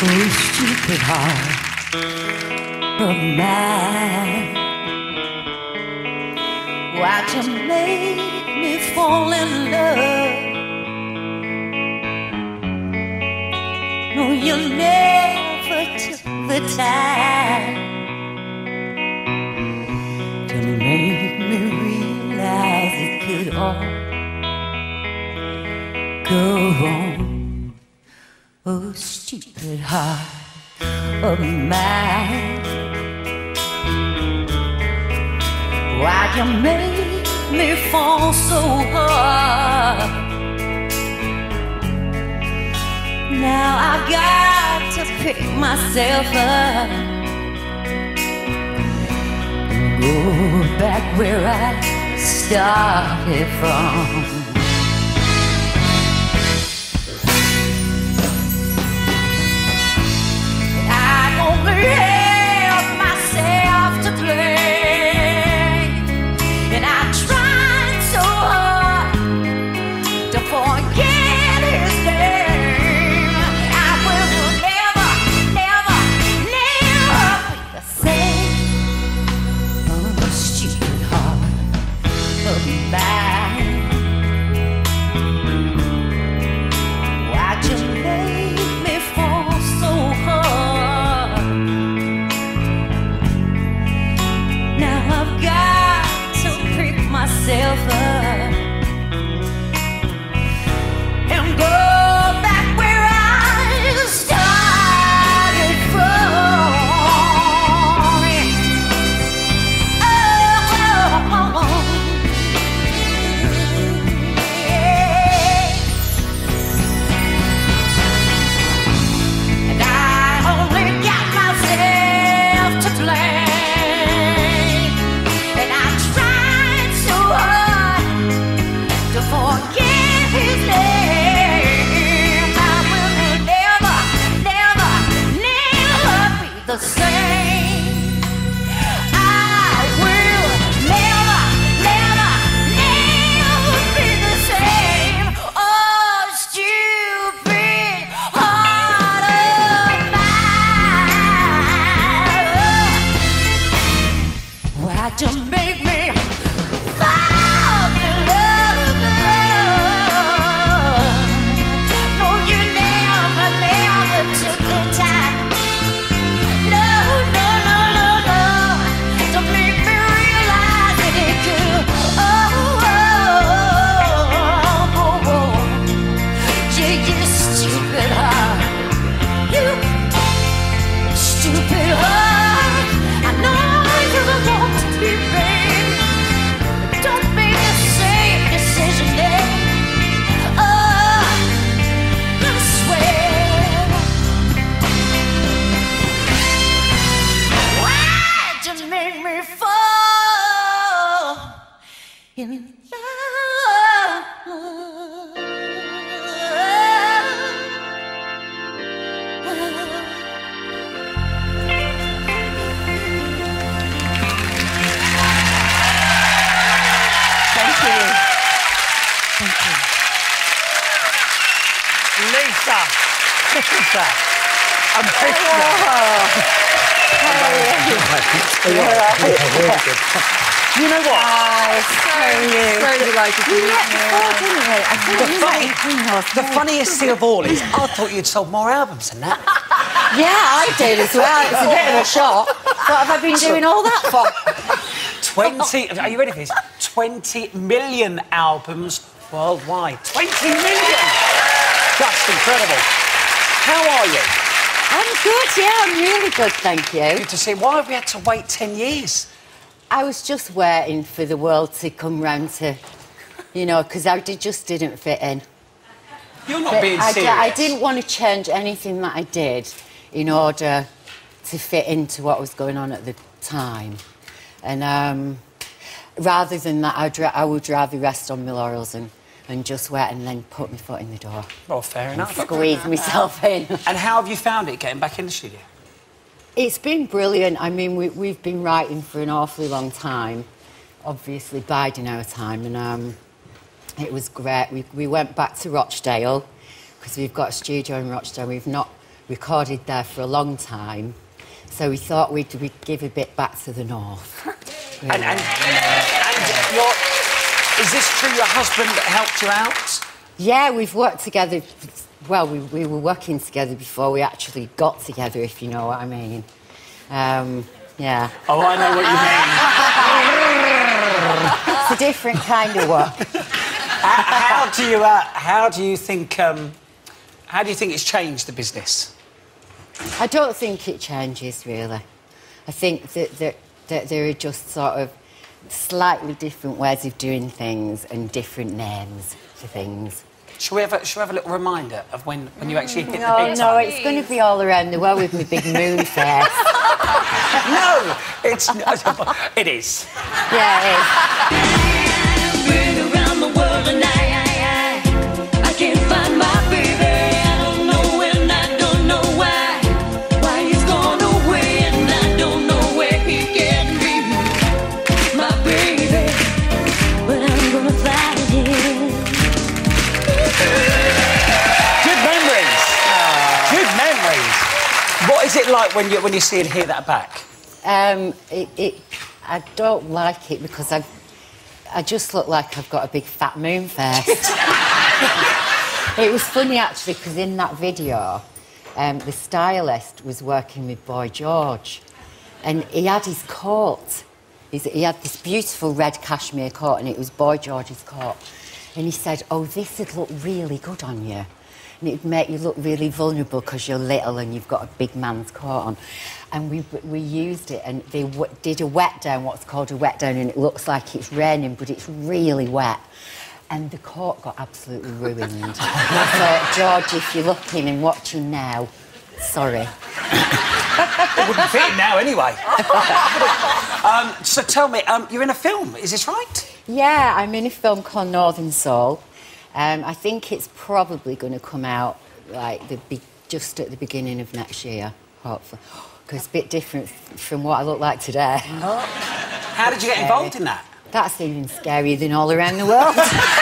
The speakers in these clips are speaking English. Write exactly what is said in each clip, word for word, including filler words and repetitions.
Oh, stupid heart of mine, why'd you make me fall in love? No, you never took the time to make me realize it could all go wrong. Oh, stupid heart of mine, why'd you make me fall so hard? Now I've got to pick myself up and go back where I started from. Have myself to blame, and I tried so hard to forget his name. I will never, never, never be the same. Oh, stupid heart of mine, why'd you make me fall so hard? I've got to pick myself up and go back where I started from. Oh, yeah. And I only got myself to blame. Forget his name. I will never, never, never be the same. I will never, never, never be the same. Oh, stupid heart of mine, why'd you make me fall in love? In love. Thank you. Thank you. Lisa. Lisa. I'm You know what? Oh, so, so delighted to meet you. I the, funny, the funniest thing of all is I thought you'd sold more albums than that. Yeah, I did as well. It's a bit of a shock. What have I been doing all that for? twenty... Are you ready for this? twenty million albums worldwide. twenty million! That's incredible. How are you? I'm good, yeah, I'm really good, thank you. Good to see. Why have we had to wait ten years? I was just waiting for the world to come round to, you know, because I did, just didn't fit in. You're not but being I serious. I didn't want to change anything that I did in order to fit into what was going on at the time. And um, rather than that, I'd ra I would rather rest on my laurels and, and just wait and then put my foot in the door. Well, fair enough. Squeeze myself in. And how have you found it, getting back in the studio? It's been brilliant. I mean, we, we've been writing for an awfully long time, obviously biding our time, and um, it was great. We, we went back to Rochdale, because we've got a studio in Rochdale. We've not recorded there for a long time. So we thought we'd, we'd give a bit back to the north. Really. And, and, and your, is this true? Your husband helped you out? Yeah, we've worked together. Well, we, we were working together before we actually got together, if you know what I mean. Um, yeah. Oh, I know what you mean. It's a different kind of work. how, how do you? Uh, how do you think? Um, how do you think it's changed the business? I don't think it changes, really. I think that, that, that there are just sort of slightly different ways of doing things and different names for things. Shall we have a, shall we have a little reminder of when, when you actually hit no, the big No, time? it's going to be all around the world with my big moon face. No, it's not. It is. Yeah, it is. Around the world and I, I, I, I can't find my baby. I don't know and I don't know why. Why he's gone away and I don't know where he can be. My baby, but I'm gonna find him. Good memories. Aww. Good memories. What is it like when you when you see and hear that back? Um, it, it, I don't like it because I, I just look like I've got a big fat moon face. It was funny actually because in that video, um, the stylist was working with Boy George, and he had his coat. He's, he had this beautiful red cashmere coat, and it was Boy George's coat. And he said, "Oh, this would look really good on you, and it'd make you look really vulnerable because you're little and you've got a big man's coat on." And we we used it, and they w did a wet down, what's called a wet down, and it looks like it's raining, but it's really wet. And the coat got absolutely ruined. And I thought, George, if you're looking and watching now, sorry. It wouldn't fit in now anyway. um, so tell me, um, you're in a film, is this right? Yeah, I'm in a film called Northern Soul. Um, I think it's probably going to come out like the be just at the beginning of next year, hopefully. Because it's a bit different from what I look like today. How did you get involved in that? That's even scarier than all around the world.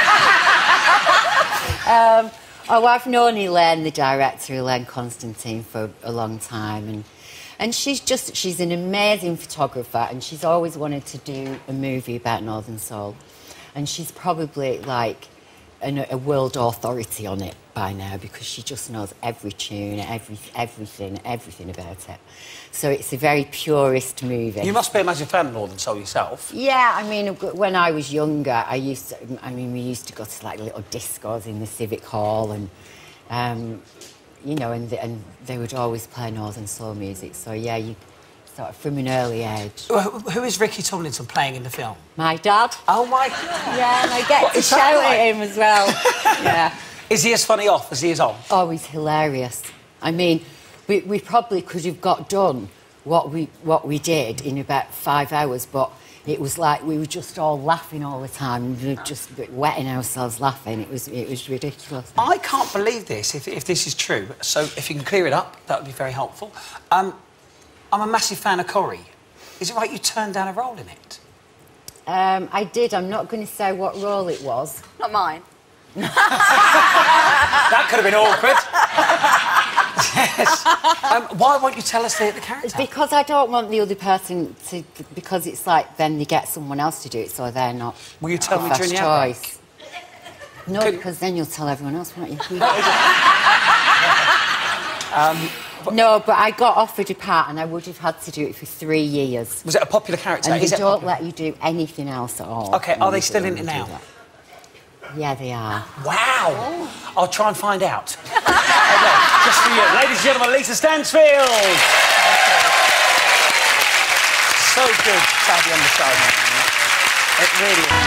um, oh, I've known Elaine, the director, Elaine Constantine, for a long time, and and she's just she's an amazing photographer, and she's always wanted to do a movie about Northern Soul, and she's probably like an, a world authority on it by now because she just knows every tune, every everything, everything about it. So it's a very purist movie. You must be a massive fan of Northern Soul yourself. Yeah, I mean, when I was younger, I used to, I mean, we used to go to like little discos in the Civic Hall, and um, you know, and the, and they would always play Northern Soul music. So yeah, you sort of from an early age. Who, who is Ricky Tomlinson playing in the film? My dad. Oh my God! Yeah, and I get What, to is that shout right? at him as well. Yeah. Is he as funny off as he is on? Oh, he's hilarious. I mean, we, we probably could have got done what we what we did in about five hours, but it was like we were just all laughing all the time. We were just wetting ourselves laughing. It was it was ridiculous. I can't believe this, if, if this is true. So if you can clear it up, that would be very helpful. Um, I'm a massive fan of Corrie. Is it right you turned down a role in it? Um, I did. I'm not going to say what role it was. Not mine. That could have been awkward. Yes. Um, why won't you tell us the, the character? Because I don't want the other person to... Because it's like then they get someone else to do it, so they're not Will you tell the me first during the outbreak? choice. No, Could- because then you'll tell everyone else, won't you? um, but No, but I got offered a part and I would have had to do it for three years. was it a popular character? And they is it don't popular? let you do anything else at all. OK, are they still in it when you now? do that. Yeah, they are. Wow! Oh. I'll try and find out. OK, just for you. Ladies and gentlemen, Lisa Stansfield! So good to have you on the show. It really is.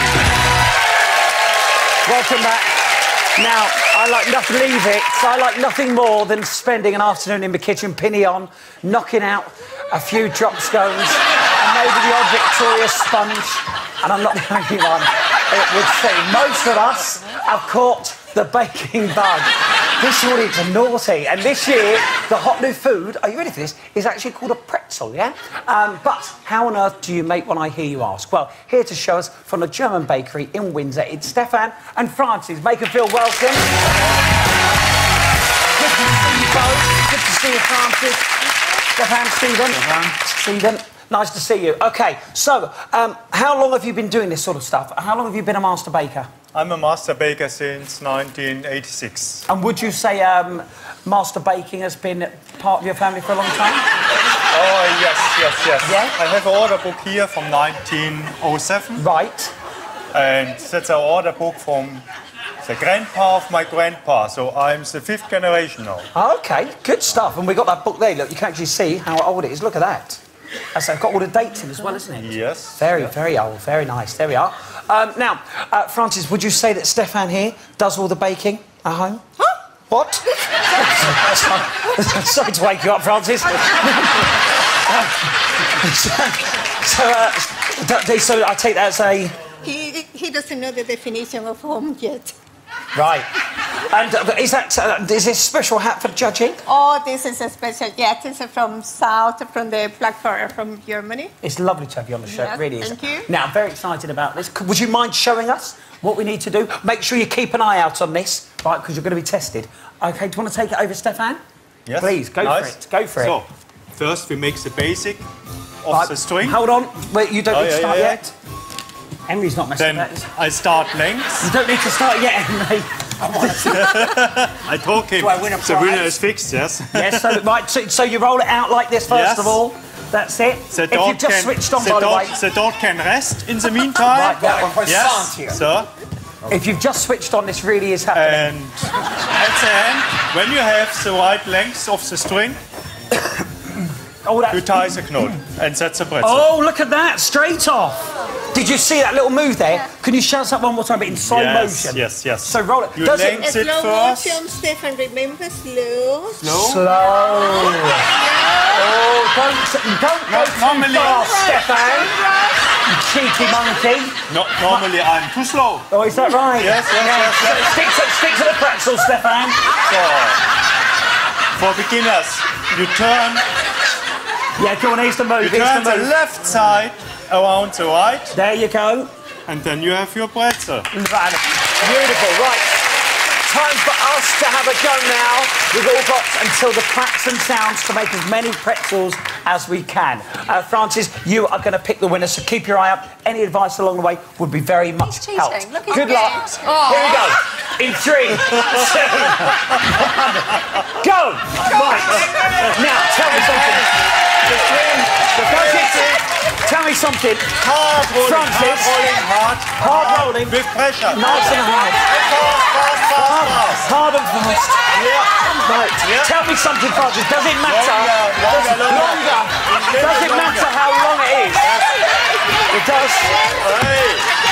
Welcome back. Now, I like nothing, leave it. I like nothing more than spending an afternoon in the kitchen, pinny on, knocking out a few drop scones, and maybe the odd Victoria sponge. And I'm not the only one. It would seem most of us have caught the baking bug. This audience are naughty, and this year the hot new food, are you ready for this, is actually called a pretzel, yeah? Um, but how on earth do you make one, I hear you ask? Well, here to show us from a German bakery in Windsor, it's Stefan and Francis. Make them feel welcome. Good to see you both. Good to see you, Francis. Stefan, Stephen. Stephen. Nice to see you. OK, so, um, how long have you been doing this sort of stuff? How long have you been a master baker? I'm a master baker since nineteen eighty-six. And would you say um, master baking has been part of your family for a long time? Oh, yes, yes, yes. Yeah? I have an order book here from nineteen oh seven. Right. And that's an order book from the grandpa of my grandpa. So I'm the fifth generation now. OK, good stuff. And we've got that book there. Look, you can actually see how old it is. Look at that. That's it's got all the dates in as well, isn't it? Yes. Very, yes. very old. Very nice. There we are. Um, now, uh, Francis, would you say that Stefan here does all the baking at home? Huh? What? Sorry to wake you up, Francis. so, uh, d- so I take that as a... He, he doesn't know the definition of home yet. Right. And uh, is that uh, is this special hat for judging? Oh, this is a special. Yeah, this is from South, from the Black Forest, from Germany. It's lovely to have you on the show. Yes, It really is. thank you. Now, I'm very excited about this. Could- Would you mind showing us what we need to do? Make sure you keep an eye out on this, right? Because you're going to be tested. OK, do you want to take it over, Stefan? Yes. Please, go nice. for it. Go for so, it. first we make the basic of Right, the string. Hold on. Wait, you don't Oh, need to yeah, start yeah, yeah. yet. Henry's not messing Then with that. I start lengths. You don't need to start yet, Henry. I told him Do I win a the winner prize? is fixed, yes. Yes, so, right, so, so you roll it out like this first Yes. of all. That's it. The if dog you've just can, switched on, the by the dog, way. the dog can rest in the meantime. Right, that one. Yes, so. If you've just switched on, this really is happening. And at the end, when you have the right length of the string, oh, that's... you tie the knot, and that's a pretzel. Oh, look at that, straight off. Did you see that little move there? Can you shout that one more time, but in slow Yes, motion? yes, yes. So roll it. You Does length- it... Is it slow first? motion, Stefan, remember, slow. Slow? Slow. Oh, don't, don't go No, too normally- fast, Stefan. You cheeky monkey. No, normally I'm too slow. Oh, is that right? Yes, yes, yes, So yes. stick, to, stick to the pretzel, Stefan. So, for beginners, you turn, Yeah, go on, here's the move, you here's turn the the move. left side around the right, There you go. and then you have your pretzel. Right. Beautiful, right. Time for us to have a go now. We've all got until the cracks and sounds to make as many pretzels as we can. Uh, Francis, you are going to pick the winner, so keep your eye up. Any advice along the way would be very much cheating. helped. Look at Good him. luck. Oh. Here we go. In three, two, one, go! Right. Now, tell me something. Does it- Tell me something. Hard rolling, Francis. hard rolling, hard, Hard rolling. with pressure. Nice and hard. Fast, fast, fast, fast. Hard and fast. Yeah. Right. Yeah. Tell me something, Francis. Does it matter? Longer, longer, Does- longer. Does it matter how long it is? It does. Hey.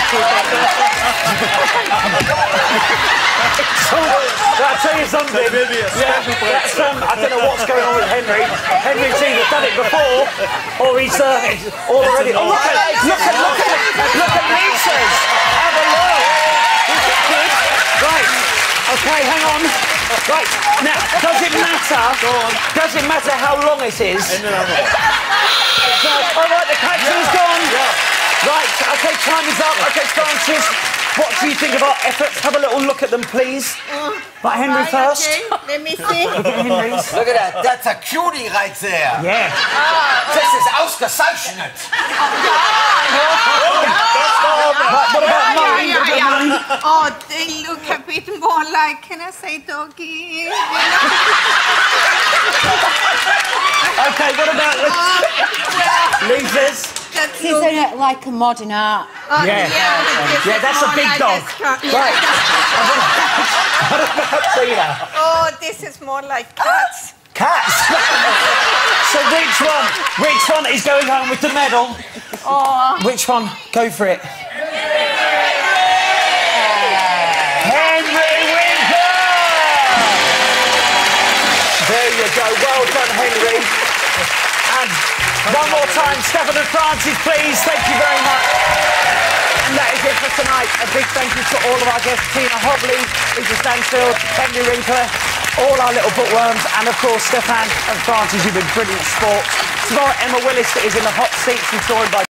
So, I'll tell you something. That will be a Yeah, special that's, pretzel. um, I don't know what's going on with Henry. Henry's either done it before, or he's uh, he's all already. Oh, look at, look at, look at, look at Lisa's. Have a look. Right. Okay, hang on. Right. Now, does it matter? Go on. Does it matter how long it is? And another one. All right, the captain's gone. Right, OK, time is up. OK, Francis, what do you think of our efforts? Have a little look at them, please. Right, Henry Right, first. okay, let me see. Henry's. Look at that. That's a cutie right there. Yeah. This is ausgezeichnet. Right, what about Yeah, mine? yeah, What about mine? yeah. Oh, they look a bit more like, can I say doggy? OK, what about Lisa's? That's Isn't it like a modern art? Oh, Yeah. this Yeah, is that's a more big like dog. stro- yeah. Right. What about Tina? Oh, this is more like cats. Cats. So which one? Which one is going home with the medal? Oh, Which one? Go for it. Henry Winkler! There you go. Well done, Henry. And one more time, Stefan and Francis, please. Thank you very much. And that is it for tonight. A big thank you to all of our guests, Tina Hobley, Lisa Stansfield, Henry Winkler, all our little bookworms, and of course, Stefan and Francis, you've been brilliant sports. Tomorrow, Emma Willis is in the hot seats and joined by